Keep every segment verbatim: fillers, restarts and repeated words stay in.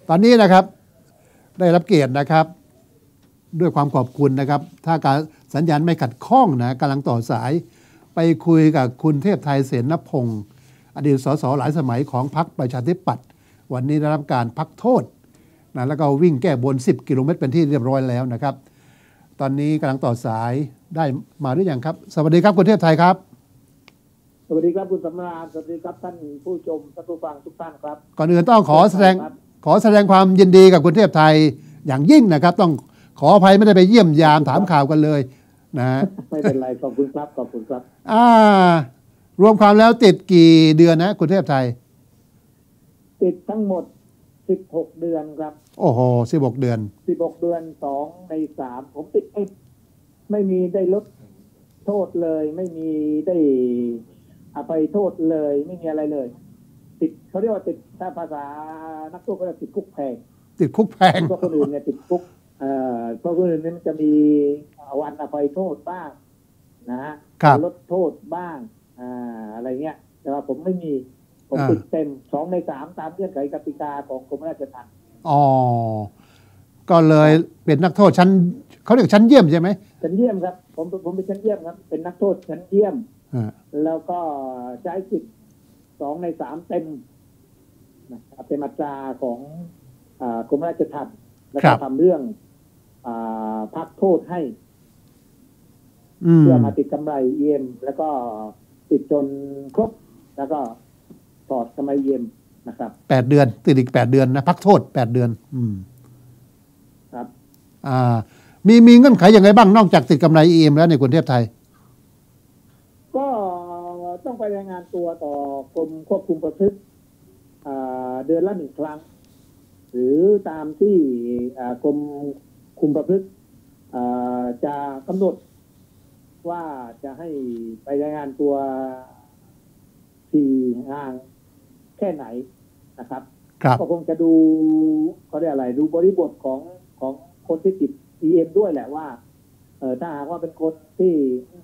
ตอนนี้นะครับได้รับเกียรตินะครับด้วยความขอบคุณนะครับถ้าการสัญญาณไม่ขัดข้องนะกำลังต่อสายไปคุยกับคุณเทพไทยเสนพงศ์อดีตสสหลายสมัยของพรรคประชาธิปัตย์วันนี้ได้รับการพักโทษนะแล้วก็วิ่งแก้บนสิบกิโลเมตรเป็นที่เรียบร้อยแล้วนะครับตอนนี้กำลังต่อสายได้มาหรือยังครับสวัสดีครับคุณเทพไทยครับสวัสดีครับคุณสำราญสวัสดีครับท่านผู้ชมท่านผู้ฟังทุกท่านครับก่อนอื่นต้องขอแสดงขอแสดงความยินดีกับคุณเทพไทยอย่างยิ่งนะครับต้องขออภัยไม่ได้ไปเยี่ยมยามถามข่าวกันเลยนะไม่เป็นไรขอบคุณครับขอบคุณครับอ่ารวมความแล้วติดกี่เดือนนะคุณเทพไทยติดทั้งหมดสิบหกเดือนครับโอ้โหสิบหกเดือนสิบหกเดือนสองในสามผมติดไม่ไม่มีได้ลดโทษเลยไม่มีได้อภัยโทษเลยไม่มีอะไรเลยติดเขาเรียกว่าติดถ้าภาษานักโทษก็จะติดคุกแพงติดคุกแพงเพราะคนอื่นเนี่ยติดคุกเอ่อเพราะคนอื่นเนี่ยมันจะมีวันอภัยโทษบ้างนะฮะลดโทษบ้างอ่าอะไรเงี้ยแต่ว่าผมไม่มีผมติดเต็มสองในสามตามเงื่อนไขกติกาของกรมราชทัณฑ์อ๋อก็เลยเป็นนักโทษชั้นเขาเรียกชั้นเยี่ยมใช่ไหมชั้นเยี่ยมครับผมผมเป็นชั้นเยี่ยมครับเป็นนักโทษชั้นเยี่ยมแล้วก็ใช้สิทธิ์สองในสามเต็มนะครับเป็นมาตราของกรมราชทัณฑ์แล้วก็ทำเรื่องพักโทษให้เพื่อมาติดกำไรเอ็มแล้วก็ติดจนครบแล้วก็ถอดกำไรเอ็มนะครับแปดเดือนติดอีกแปดเดือนนะพักโทษแปดเดือนอืมครับอ่ามีมีเงื่อนไขยังไงบ้างนอกจากติดกำไรเอ็มแล้วในกรุงเทพไทยก็ต้องไปรายงานตัวต่อกรมควบคุมประพฤติเดือนละหนึ่งครั้งหรือตามที่กรมคุมประพฤติจะกำหนดว่าจะให้ไปรายงานตัวที่ห่างแค่ไหนนะครับก็คงจะดูเขาเรียกอะไรดูบริบทของของคนที่ติด อี เอ็ม ด้วยแหละว่าเออถ้าหากว่าเป็นคนที่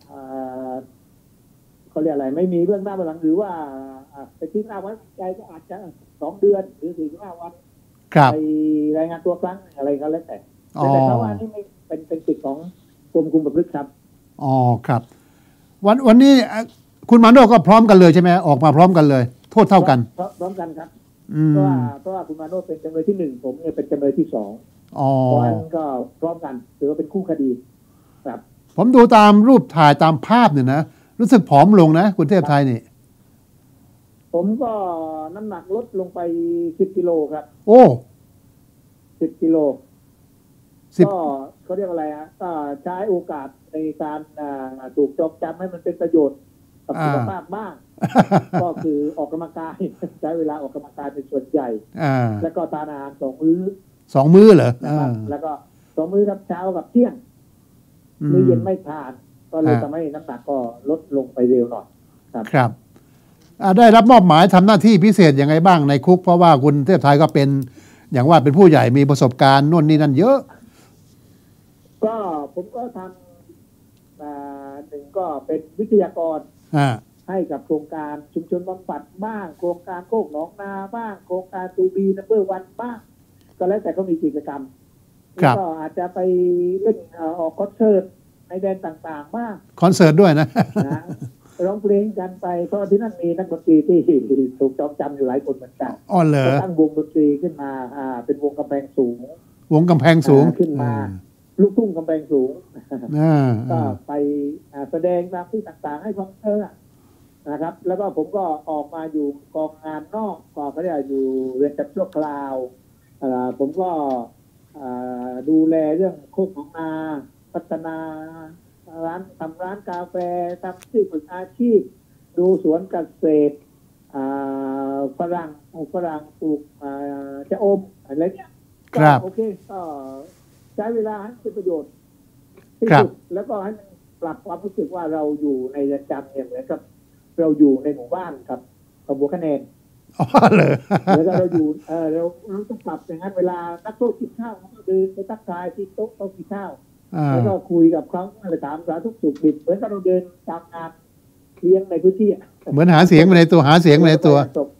เขาเรียกอะไรไม่มีเรื่องหน้าเบื้องหลังหรือว่าไปทิ้งหน้าไว้ใจก็อาจจะสองเดือนหรือสี่สิบห้าวันไปรายงานตัวครั้งอะไรก็แล้วแต่แต่เขาว่านี่ไม่เป็นเป็นสิทธิ์ของกรมคุมประพฤติครับอ๋อครับวันวันนี้คุณมาโนก็พร้อมกันเลยใช่ไหมออกมาพร้อมกันเลยโทษเท่ากันพร้อมกันครับเพราะว่าเพราะว่าคุณมาโนเป็นจำเลยที่หนึ่งผมเนี่ยเป็นจำเลยที่สองเพราะฉะนั้นก็พร้อมกันถือว่าเป็นคู่คดีครับผมดูตามรูปถ่ายตามภาพเนี่ยนะรู้สึกผอมลงนะคุณเทพไทยนี่ผมก็น้ำหนักลดลงไปสิบกิโลครับโอ้สิบกิโลก็เขาเรียกอะไรฮะก็ใช้โอกาสในการถูกจองจำให้มันเป็นประโยชน์กับสุขภาพบ้างก็คือออกกำลังกายใช้เวลาออกกำลังกายเป็นส่วนใหญ่แล้วก็ทานอาหารสองมื้อสองมื้อเหรอแล้วก็สองมื้อครับเช้ากับเที่ยงมื้อเย็นไม่ทานก็เลยทำให้น้ำหนักก็ลดลงไปเร็วหน่อยครับครับได้รับมอบหมายทำหน้าที่พิเศษยังไงบ้างในคุกเพราะว่าคุณเทพไทยก็เป็นอย่างว่าเป็นผู้ใหญ่มีประสบการณ์โน่นนี่นั่นเยอะก็ผมก็ทำหนึ่งก็เป็นวิทยากรให้กับโครงการชุมชนบำบัดบ้างโครงการโคกหนองนาบ้างโครงการตูบีนัมเบอร์วันบ้างก็แล้วแต่ก็มีกิจกรรมก็อาจจะไปเล่นออกคอนเสิร์ตในแดนต่างๆบ้างคอนเสิร์ตด้วยนะร้องเพลงกันไปเพราะที่นั่นมีนักดนตรีที่ถูกจองจำอยู่หลายคนเหมือนกันอ๋อเหรอตั้งวงดนตรีขึ้นมาอ่าเป็นวงกำแพงสูงวงกำแพงสูงขึ้นมาลูกทุ่งกำแพงสูงก็ไปแสดงตามที่ต่างๆให้ฟังเธอนะครับแล้วก็ผมก็ออกมาอยู่กองงานนอกก็เขาเรียกอยู่เรือนจำชั่วคราวผมก็ดูแลเรื่องโคกของนาพัฒนาร้านทำร้านกาแฟทำที่ฝึกอาชีพดูสวนเกษตรฝรั่งปลูกฝรั่งปลูกชะอมอะไรเนี้ยครับโอเคก็ใช้เวลาให้เป็นประโยชน์ที่สุดแล้วก็ให้มันปรับความรู้สึกว่าเราอยู่ในเรือนจำเนี่ยเหมือนกับเราอยู่ในหมู่บ้านครับกับหัวคะแนนอ๋อเลยแล้วก็เราอยู่เออเราเราต้องปรับอย่างนั้นเวลานักโทษกินข้าวเขาก็เดินไปทักทายที่โต๊ะโต๊ะกินข้าวแล้วก็คุยกับเขาอะไรถามสารทุกข์สุขดิบเหมือนกับเราเดินตามงานเลี้ยงในพื้นที่เหมือนหาเสียงมาในตัวหาเสียงมาในตัวอ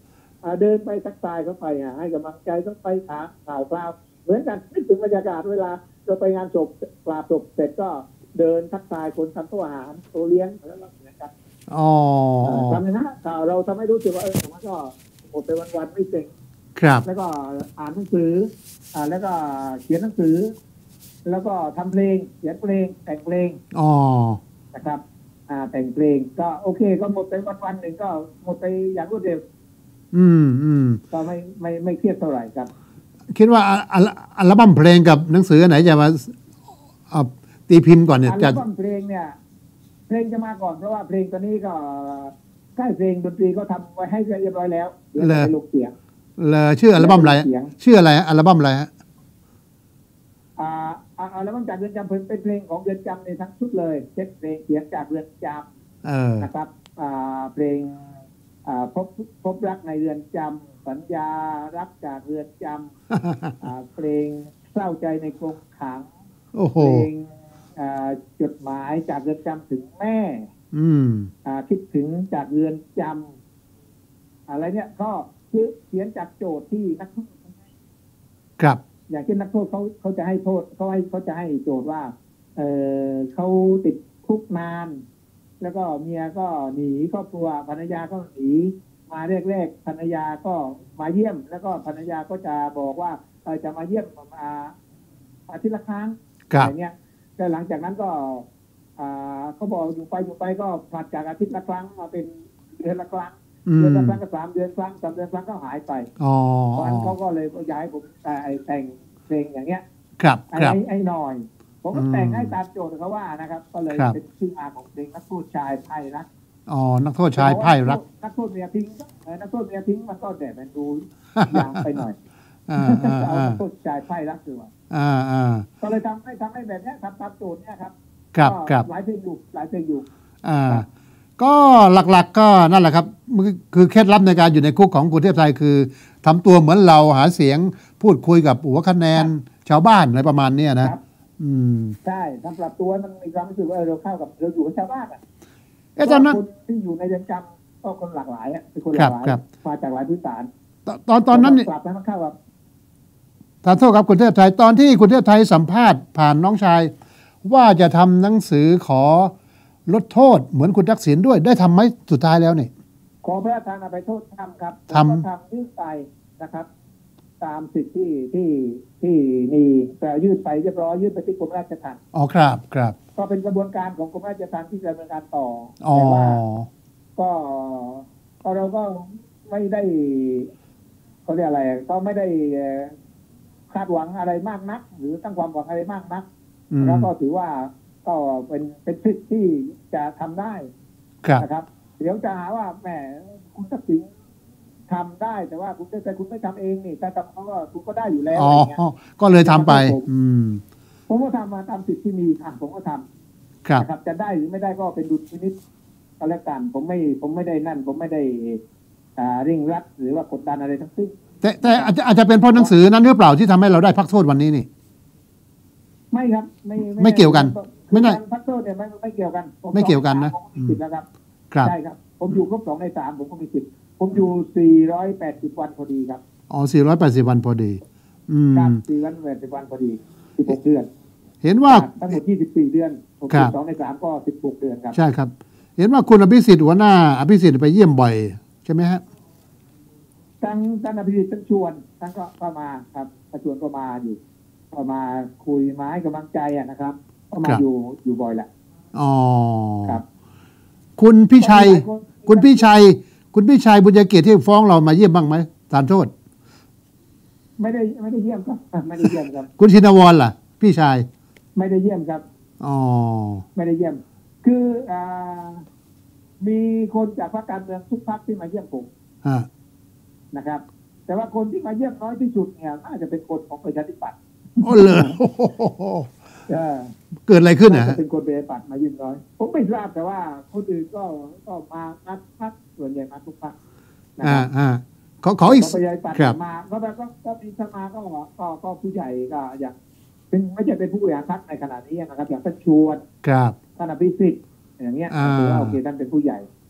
อ่าเดินไปทักทายเขาไปอ่ะให้กำลังใจเขาไปถามข่าวคราวเหมือนกันนึกถึงบรรยากาศเวลาเราไปงานศพกราบศพเสร็จก็เดินทักทายคนทำโต๊ะอาหารโต๊ะเลี้ยงแล้วก็เหมือนกันอ๋อทำนะข่าวเราทำให้รู้สึกว่าเออมันก็หมดไปวันๆไม่เซ็งครับแล้วก็อ่านหนังสืออ่าแล้วก็เขียนหนังสือ แล้วก็ทำเพลงเขียนเพลงแต่งเพลงอ๋อนะครับอ่าแต่งเพลงก็โอเคก็หมดไปวันๆหนึ่งก็หมดไปอย่างรวดเร็วอืมอืมก็ไม่ไม่ไม่เครียดเท่าไหร่ครับคิดว่าอัลอัลอัลบั้มเพลงกับหนังสืออันไหนจะมาเอาตีพิมพ์ก่อนเนี่ยอัลจะบั้มเพลงเนี่ยเพลงจะมาก่อนเพราะว่าเพลงตอนนี้ก็ค่ายเพลงดนตรีก็ทำไว้ให้เรียบร้อยแล้วเดี๋ยวจะไปลงเสียงเลยชื่ออัลบั้มอะไรเสียงชื่ออะไรอัลบั้มอะไรฮะอ่าอ่าอัลบั้มจากเรือนจำเป็นเพลงของเรือนจำในทั้งชุดเลยเช็คเพลงเสียงจากเรือนจเออำนะครับอ่าเพลงอ่าพบพบรักในเรือนจำสัญญารักจากเรือนจำอ่าเพลงเศร้าใจในกรงขังโอ้โหเพลงอ่าจดหมายจากเรือนจำถึงแม่อืมอ่าคิดถึงจากเรือนจำอะไรเนี่ยก็คือเขียนจากโจทย์ที่นักโทษครับอย่างเช่นนักโทษเขาเขาจะให้โทษเขาให้เขาจะให้โจทย์ว่าเออเขาติดคุกนาน แล้วก็เมียก็หนีครอบครัวภรรยาก็หนีมาแรกๆภรรยาก็มาเยี่ยม แล้วก็ภรรยาก็จะบอกว่าเออจะมาเยี่ยมมาอาทิตย์ละครั้งครับอะไรเงี้ยแต่หลังจากนั้นก็อ่าเขาบอกอยู่ไปอยู่ไปก็ผลัดจากอาทิตย์ละครั้งมาเป็นเดือนละครั้งอืเดือนมละครั้งก็สามเดือนครั้งสามเดือนครั้งก็หายไปอ๋อเพราะฉะนั้นเขาก็เลยย้ายผมแต่ไอ้แต่งเพลงอย่างเงี้ยครับไอ้ครับไอ้ไอ้หน่อย ผมก็อืมแต่งให้ตามโจทย์เขาว่านะครับ ก็เลยครับเป็นชื่อมาของเพลงนักโทษชายไพ่รักอ๋อ นักโทษชายไพ่รักนักโทษเมียทิ้งเออนักโทษเมียทิ้งมันก็แต่มันดูยางไปหน่อยอ่าอ่าเอาอ่านักโทษชายไพ่รักดีกว่าอ่าอ่าก็เลยทำให้ทำให้แบบเนี้ยทำตามโจทย์เนี่ยครับครับก็ครับหลายเพลงอยู่หลายเพลงอยู่อ่า ก็หลักๆก็นั่นแหละครับคือคือเคล็ดลับในการอยู่ในคุกของกรุงเทพไทยคือทำตัวเหมือนเราหาเสียงพูดคุยกับหัวคะแนนชาวบ้านอะไรประมาณเนี้ยนะครับอืมใช่ทำปรับตัวมันมีความรู้สึกว่าเออเราเข้ากับเราอยู่กับชาวบ้านอ่ะเอ๊ะตอนนั้นคนที่อยู่ในเรือนจำก็คนหลากหลายอ่ะเป็นคนหครัลาบกหลายครับมาจากหลายพื้นฐานตอนตอนตอนนั้นนี่ปรับให้มันเข้ากับทานโทษครับคุณเทพไทยตอนที่คุณเทพไทยสัมภาษณ์ผ่านน้องชาย ว่าจะทำหนังสือขอลดโทษเหมือนคุณทักษิณด้วยได้ทำไหมสุดท้ายแล้วนี่ขอพระราชทานอภัยโทษทำครับทำผมก็ทำยื่นไปนะครับ ตามสิทธิที่ที่ที่มีแต่ยื่นไปเรียบร้อยยื่นไปที่กรมราชทัณฑ์อ๋อครับครับก็เป็นกระบวนการของกรมราชทัณฑ์ที่จะดำเนินการต่ออ๋อแต่ว่าก็ก็เราก็ไม่ได้เขาเรียกอะไร ก็ไม่ได้เอ่อคาดหวังอะไรมากนัก หรือตั้งความหวังอะไรมากนักอืมแล้วก็ถือว่าก็เป็นเป็นสิทธิ์ที่จะทำได้ครับนะครับ เดี๋ยวจะหาว่าแหมคุณทักษิณทำได้แต่ว่าคุณแต่คุณไม่ทำเองนี่แต่ทำเขาก็คุณก็ได้อยู่แล้วอ๋อะอไรเงี้ยก็เลยทำไป อืมผมก็ทำมาตามสิทธิ์ที่มีอ่ะผมก็ทครับำนะครับ จะได้หรือไม่ได้ก็เป็นดุลพินิจก็แล้วกันผมไม่ผมไม่ได้นั่น ผมไม่ได้อ่าเร่งรัดหรือว่ากดดันอะไรทั้งสิ้นแต่แต่อาจจะอาจจะเป็นเพราะหนังสือนั้นหรือเปล่าที่ทำให้เราได้พักโทษวันนี้นี่ไม่ครับไม่ไม่เกี่ยวกันไม่ไม่ได้ได้พักโทษเนี่ยไม่ไม่เกี่ยวกันผไม่เกี่ยวกันนะผมมีสิทธิ์แล้วครับครับใช่ครับ ผมอยู่ครบสองในสามผมก็มีสิทธิ์ผมอยู่สี่ร้อยแปดสิบวันพอดีครับอ๋อสี่ร้อยแปดสิบวันพอดี อืมครับสี่ร้อยแปดสิบวันพอดีสิบหกเดือนเห็นว่าทั้งหมดยี่สิบสี่เดือนผมครัสิบบสองในสามก็สิบหกเดือนครับใช่ครับ เห็นว่าคุณอภิสิทธิ์หัวหน้าอภิสิทธิ์ไปเยี่ยมบ่อยใช่ไหมฮะทั้งท่านอภิสิทธิ์ท่านชวนท่านก็ก็มาครับท่านชวนก็มาอยู่ก็มาคุยมาให้กำลังใจอะนะครับ ก็มาครับอยู่อยู่บ่อยแหละอ๋อครับคุณพี่ชัยก็มีหลายคนคุณพี่ชัย คุณพี่ชัยบุญเกียรติที่ฟ้องเรามาเยี่ยมบ้างไหมทานโทษไม่ได้ไม่ได้เยี่ยมครับไม่ได้เยี่ยมครับคุณชินวรล่ะ พี่ชายไม่ได้เยี่ยมครับอ๋อไม่ได้เยี่ยม คืออ่ามีคนจากพรรคการเมืองทุกพรรคที่มาเยี่ยมผมฮะนะครับ แต่ว่าคนที่มาเยี่ยมน้อยที่สุดเนี่ยน่าจะเป็นคนของประชาธิปัตย์โอ้เลยเออเกิดอะไรขึ้นน่านะจะฮะเป็นคนประชาธิปัตย์มาเยี่ยมน้อย ผมไม่ทราบแต่ว่าคนอื่นก็ก็มามาพักส่วนใหญ่มาทุกพรรคนะคอ่ารับอ่าขอขออีกของประชาธิปัตย์ครับมาก็แบบก็ก็มีสมาก็ก็ก็ผู้ใหญ่ก็อย่างเป็นไม่ใช่เป็นผู้บริหารพรรคในขณะนี้นะครับ อย่างท่านชวนครับท่านอภิสิทธิ์อย่างเงี้ยอ่าถือว่าโอเคท่านเป็นผู้ใหญ่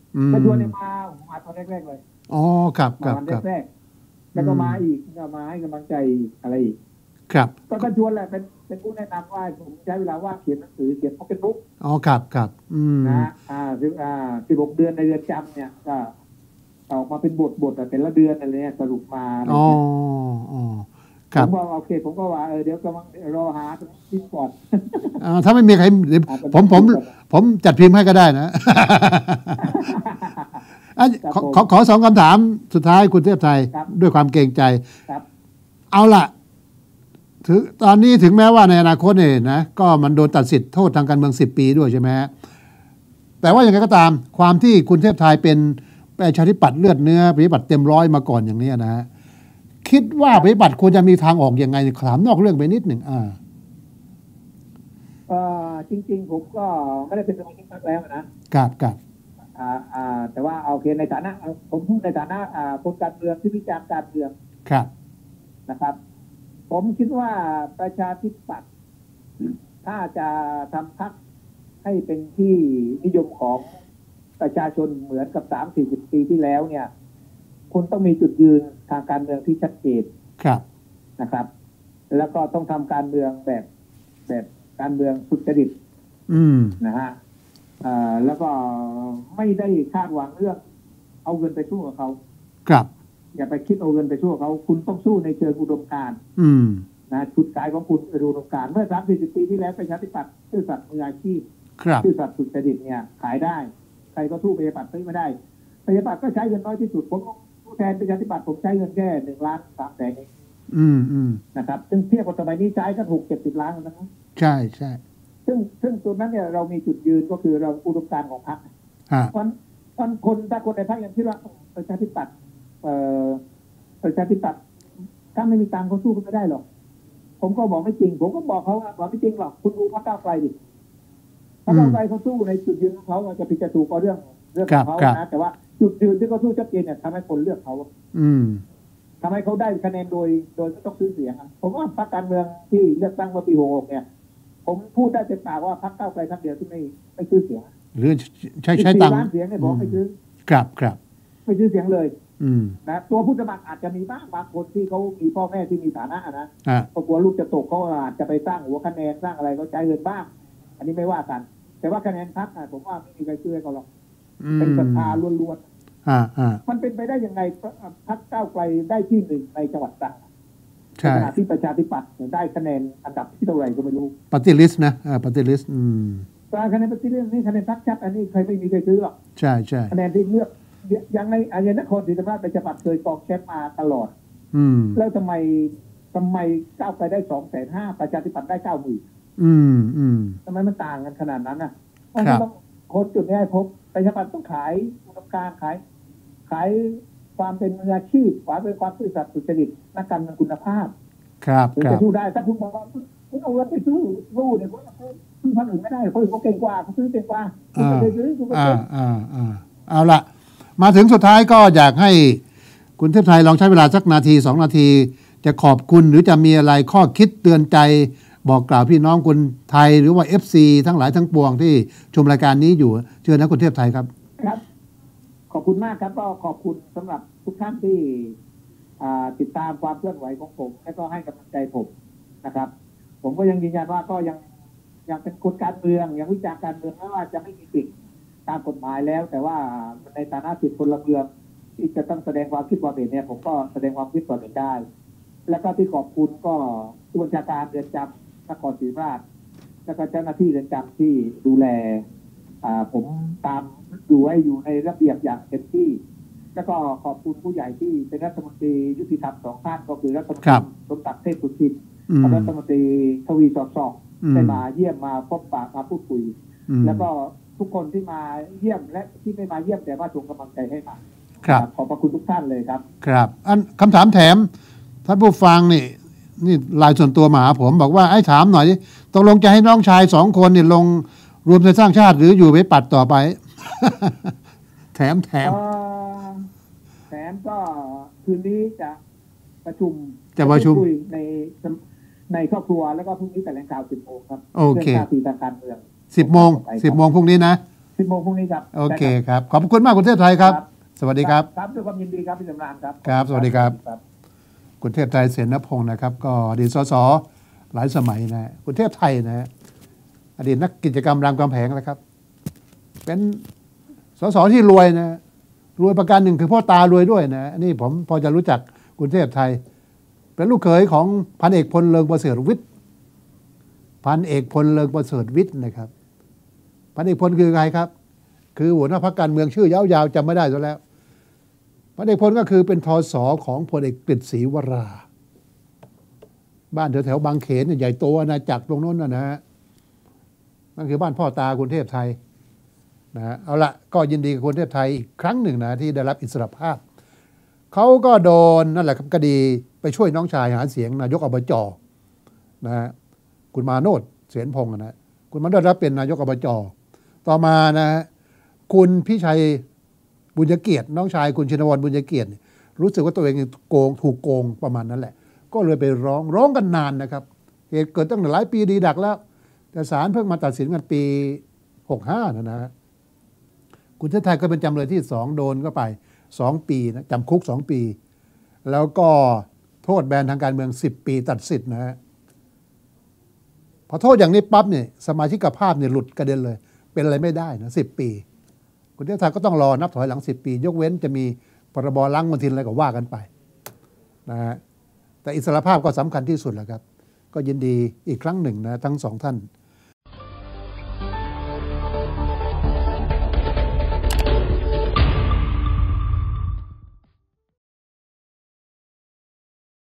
อืมประชวนเนี่ยมาผมมาตอนแรกๆเลยอ๋อครับคมารับวันครับแรกๆแล้วก็มาอีกก็มาให้กำลังใจอะไรอีกครับก็ท่านชวนแหละเป็นเป็นผู้แนะนำว่าผมใช้เวลาว่างเขียนหนังสือเขียนพ็อกเก็ตบุ๊กอ๋อครับครับอืมนะอ่าสิบอ่าสิบหกเดือนในเรือนจำเนี่ยก็ออกมาเป็นบทบทแต่ละเดือนอะไรเนี่ยสรุปมาอะไรอ๋อเงี้ยอ๋อคผรับมบอกโอเคผมก็ว่าเออเดี๋ยวกำลังรอหาที่ก่อนอ่าถ้าไม่มีใครเดี๋ยวอ่าเป็นผมผมเป็นผมจัดพิมพ์ให้ก็ได้นะ อ่ะครับขอผมขอขอสองคำถามสุดท้ายคุณเทพไทยครับด้วยความเกรงใจครับเอาล่ะถึงตอนนี้ถึงแม้ว่าในอนาคตเนี่ยนะก็มันโดนตัดสิทธิ์โทษทางการเมืองสิบปีด้วยใช่ไหมฮะแต่ว่าอย่างไรก็ตามความที่คุณเทพไทยเป็นประชาธิปัตย์เลือดเนื้อประชาธิปัตย์เต็มร้อยมาก่อนอย่างนี้นะฮะคิดว่าประชาธิปัตย์ควรจะมีทางออกยังไงถามนอกเรื่องไปนิดหนึ่งอ่าเอ่อจริง ๆ ผมก็ไม่ได้เป็นสมาชิกพรรคแล้วนะกับกับอ่าอ่าแต่ว่าโอเคในฐานะผมพูดในฐานะอ่าคนการเมืองที่วิจารณ์การเมืองครับนะครับ ผมคิดว่าประชาธิปัตย์ถ้าจะทำพรรคให้เป็นที่นิยมของประชาชนเหมือนกับสามสี่สิบปีที่แล้วเนี่ยคุณต้องมีจุดยืนทางการเมืองที่ชัดเจนครับนะครับ แล้วก็ต้องทำการเมืองแบบแบบการเมืองสุจริตอืมนะฮะเอ่อแล้วก็ไม่ได้คาดหวังเรื่องเอาเงินไปสู้กับเขาครับอย่าไปคิดเอาเงินไปสู้กับเขาคุณต้องสู้ในเชิงอุดมการณ์อืมนะจุดขายของคุณคืออุดมการณ์เมื่อสามสี่สิบปีที่แล้วประชาธิปัตย์ซื่อสัตย์มืออาชีพครับซื่อสัตย์สุจริตเนี่ยขายได้ ใครก็สู้ประชาธิปัตย์ไม่ได้ประชาธิปัตย์ก็ใช้เงินน้อยที่สุดผมผู้แทนประชาธิปัตย์ผมใช้เงินแค่หนึ่งล้านสามแสนเองอืมอืมนะครับซึ่งเทียบกับสมัยนี้ใช้ก็ถูกเจ็ดสิบล้านแล้วนะครับใช่ใช่ซึ่งซึ่งตัวนั้นเนี่ยเรามีจุดยืนก็คือเราอุดมการณ์ของพรรคฮะวันวันคนถ้าคนในพรรคยังคิดว่าประชาธิปัตย์เอ่อประชาธิปัตย์ถ้าไม่มีตังค์เขาสู้กันไม่ได้หรอกผมก็บอกไม่จริง ผมก็บอกเขาว่าบอกไม่จริงหรอกคุณดูพรรคก้าวไกลดิพรรคก้าวไกลเขาสู้ในจุดยืนของเขาจะผิดจะถูกก็เรื่องเรื่องของเขานะแต่ว่าจุดยืนที่เขาสู้ชัดเจนเนี่ยทำให้คนเลือกเขาอืมทำให้เขาได้คะแนนโดยโดยไม่ต้องซื้อเสียงอะผมว่าพรรคการเมืองที่เลือกตั้งเมื่อปีหกหกเนี่ย ผมพูดได้เต็มปากว่าพรรคก้าวไกลพรรคเดียวที่ไม่ไม่ซื้อเสียงหรือใช้ใช้ตังค์ล้านเสียงเนี่ยบอกไม่ซื้อครับครับไม่ซื้อเสียงเลยอืมนะตัวผู้สมัครอาจจะมีบ้างบางคนที่เขามีพ่อแม่ที่มีฐานะนะอ่าก็กลัวลูกจะตกเขาอาจจะไปสร้างหัวคะแนนสร้างอะไรก็ใช้เงินบ้าง อันนี้ไม่ว่ากัน แต่ว่าคะแนนพรรคอะผมว่าไม่มีใครซื้อให้เขาหรอกอืมเป็นศรัทธาล้วนอ่าอ่าๆมันเป็นไปได้ยังไงพรรคก้าวไกลได้ที่หนึ่งในจังหวัดตรังใช่ขณะที่ประชาธิปัตย์ได้คะแนนอันดับที่เท่าไหร่ก็ไม่รู้ปฏิลิสนะอ่าปฏิลิสอืมการคะแนนปฏิรูปนี่คะแนนพรรคชัดอันนี้ใครไม่มีใครซื้อหรอกใช่ใช่คะแนนที่เลือกอย่างในอายนครศรีธรรมราชประชาธิปัตย์เคยกองแชมป์มาตลอดอืมแล้วทำไมทำไมก้าวไกลได้สองแสนห้าประชาธิปัตย์ได้เก้าหมื่นอืมอืมทำไมมันต่างกันขนาดนั้นน่ะครับต้องคนจุดนี้ให้พบประชาธิปัตย์ต้องขายอุดมการณ์ขาย ขายความเป็นมืออาชีพความเป็นความซื่อสัตย์สุจริตนักการเมืองคุณภาพครับถึงครัจะบสู้ได้ถ้าคุณบอกว่าคุณเอาเงินไปสู้สู้เนี่ยคุณสู้พันอื่นไม่ได้คนอื่นเขาเก่งกว่าเขาซื้อเก่งกว่าคุณไม่ได้ซื้อคุณก็อ่าเก่งอ่าอ่าเอาละมาถึงสุดท้ายก็อยากให้คุณเทพไทยลองใช้เวลาสักนาทีสองนาที จะขอบคุณหรือจะมีอะไรข้อคิดเตือนใจ บอกกล่าวพี่น้องคนไทยหรือว่า เอฟ ซี ทั้งหลายทั้งปวงที่ชมรายการนี้อยู่เชิญนะคุณเทพไทยครับครับ ขอบคุณมากครับก็ขอบคุณสำหรับทุกท่านที่อ่าติดตามความเคลื่อนไหวของผม และก็ให้กำลังใจผมนะครับ ผมก็ยังยืนยันว่าก็ยังยังเป็นคนการเมืองยังวิจารณ์การเมืองไม่ว่าจะไม่มีสิทธิตามกฎหมายแล้ว แต่ว่าในฐานะสิทธิพลเมืองที่จะต้องแสดงความคิดความเห็นเนี่ยผมก็แสดงความคิดความเห็นได้ แล้วก็ที่ขอบคุณก็ผู้บัญชาการเรือนจำนครศรีธรรมราชแล้วก็เจ้าหน้าที่เรือนจำที่ดูแลอ่าผมตามดูให้อยู่ในระเบียบอย่างเต็มที่ แล้วก็ขอบคุณผู้ใหญ่ที่เป็นรัฐมนตรียุติธรรมสองท่านก็คือรัฐมนตครัรีบสมศักดิ์เทพสุทินอืมกับรัฐมนตรีทวีสอดส่องอืมได้มาเยี่ยมมาพบปะมาพูดคุยอืมแล้วก็ทุกคนที่มาเยี่ยมและที่ไม่มาเยี่ยมแต่ว่าส่งกำลังใจให้มาครับขอบพระคุณทุกท่านเลยครับครับอันคำถามแถมท่านผู้ฟังนี่นี่ไลายส่วนตัวมาหาผมบอกว่าไอ้ถามหน่อยตกลงจะให้น้องชายสองคนเนี่ยลงรวมไทยสร้างชาติหรืออยู่ไปปัดต่อไป แถมแถมเอ่อแถมก็คืนนี้จะประชุมจะประชุมพูดคุยในในครอบครัวแล้วก็พรุ่งนี้แถลงข่าวสิบโมงครับโอเครื่องท่าทีทางการเมืองสิบโมงสิบโมงพรุ่งนี้นะสิบโมงพรุ่งนี้ครับโอเคครับขอบคุณมากคุณเทพไทยครับสวัสดีครับครับด้วยความยินดีครับพี่สำราญครับครับสวัสดีครับคุณเทพไทยเสนพงศ์นะครับก็อดีตสสหลายสมัยนะคุณเทพไทยนะอดีตนักกิจกรรมรามคำแหงนะครับเป็นสสที่รวยนะรวยประการหนึ่งคือพ่อตารวยด้วยนะนี่ผมพอจะรู้จักคุณเทพไทยเป็นลูกเขยของพันเอกพลเลิงประเสริฐวิทย์พันเอกพลเลิงประเสริฐวิทย์นะครับพันเอกพลคือใครครับคือหัวหน้าพรรคการเมืองชื่อยาวๆจำไม่ได้ซะแล้วพันเอกพลก็คือเป็นทศของพลเอกกฤษศรีวราบ้านแถวๆบางเขนใหญ่โตอาณาจักรตรงโน้นนะฮะนั่นคือบ้านพ่อตาคุณเทพไทยนะฮะเอาละก็ยินดีกับคุณเทพไทยอีกครั้งหนึ่งนะที่ได้รับอิสรภาพเขาก็โดนนั่นแหละครับคดีไปช่วยน้องชายหาเสียงนายกอบจนะฮะคุณมาโนชเสนพงศ์นะคุณมาโนชรับเป็นนายกอบจต่อมานะฮะคุณพิชัยบุญเกียรติน้องชายคุณชินวรบุญเกียรติรู้สึกว่าตัวเองโกงถูกโกงประมาณนั้นแหละก็เลยไปร้องร้องกันนานนะครับเหตุเกิดตั้งแต่หลายปีดีดักแล้วแต่ศาลเพิ่งมาตัดสินกันปีหกห้านะนะคุณเทพไทยก็เป็นจำเลยที่สองโดนก็ไปสองปีนะจำคุกสองปีแล้วก็โทษแบนทางการเมืองสิบปีตัดสิทธิ์นะฮะพอโทษอย่างนี้ปั๊บเนี่ยสมาชิกภาพเนี่ยหลุดกระเด็นเลยเป็นอะไรไม่ได้นะสิบปีคุณเทพไทยก็ต้องรอนับถอยหลังสิบปียกเว้นจะมีพรบล้างมลทินอะไรก็ว่ากันไปนะฮะแต่อิสรภาพก็สำคัญที่สุดแหละครับก็ยินดีอีกครั้งหนึ่งนะทั้งสองท่าน